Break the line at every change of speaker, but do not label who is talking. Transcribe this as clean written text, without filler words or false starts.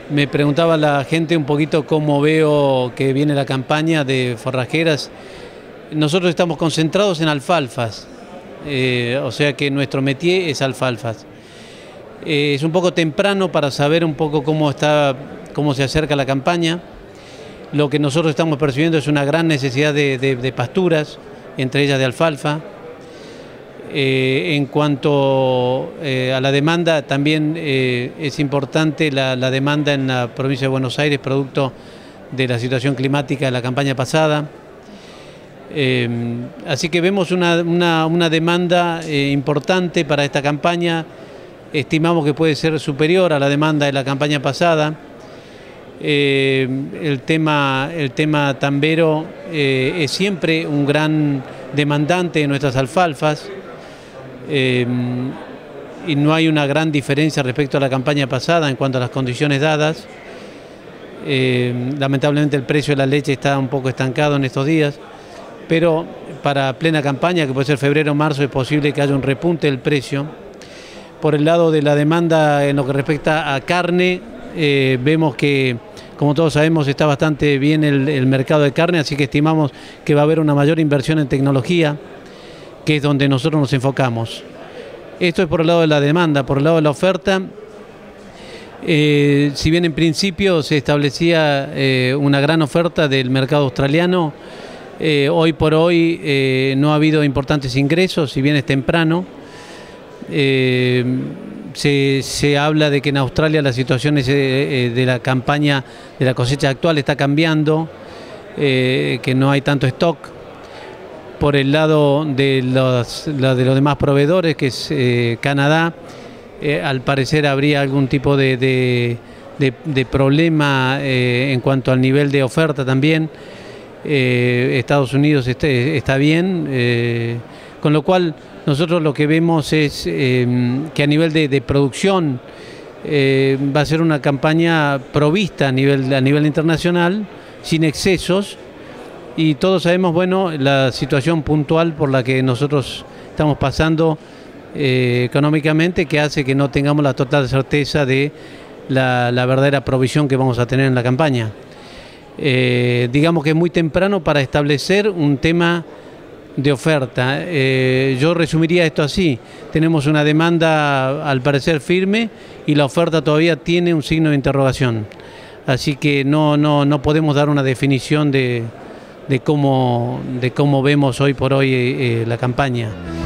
Me preguntaba la gente un poquito cómo veo que viene la campaña de forrajeras. Nosotros estamos concentrados en alfalfas, o sea que nuestro métier es alfalfas. Es un poco temprano para saber un poco cómo se acerca la campaña. Lo que nosotros estamos percibiendo es una gran necesidad de pasturas, entre ellas de alfalfa. En cuanto a la demanda, también es importante la demanda en la provincia de Buenos Aires, producto de la situación climática de la campaña pasada. Así que vemos una demanda importante para esta campaña. Estimamos que puede ser superior a la demanda de la campaña pasada. El tema tambero es siempre un gran demandante de nuestras alfalfas. Y no hay una gran diferencia respecto a la campaña pasada en cuanto a las condiciones dadas. Lamentablemente el precio de la leche está un poco estancado en estos días, pero para plena campaña, que puede ser febrero o marzo, es posible que haya un repunte del precio. Por el lado de la demanda en lo que respecta a carne, vemos que, como todos sabemos, está bastante bien el mercado de carne, así que estimamos que va a haber una mayor inversión en tecnología, que es donde nosotros nos enfocamos. Esto es por el lado de la demanda. Por el lado de la oferta, si bien en principio se establecía una gran oferta del mercado australiano, hoy por hoy no ha habido importantes ingresos, si bien es temprano. Se habla de que en Australia la situación de la campaña, de la cosecha actual, está cambiando, que no hay tanto stock. Por el lado de los demás proveedores, que es Canadá, al parecer habría algún tipo de problema en cuanto al nivel de oferta también. Estados Unidos está bien, con lo cual nosotros lo que vemos es que a nivel de producción va a ser una campaña provista a nivel internacional, sin excesos. Y todos sabemos, bueno, la situación puntual por la que nosotros estamos pasando económicamente, que hace que no tengamos la total certeza de la verdadera provisión que vamos a tener en la campaña. Digamos que es muy temprano para establecer un tema de oferta. Yo resumiría esto así: tenemos una demanda al parecer firme y la oferta todavía tiene un signo de interrogación. Así que no podemos dar una definición de cómo vemos hoy por hoy la campaña.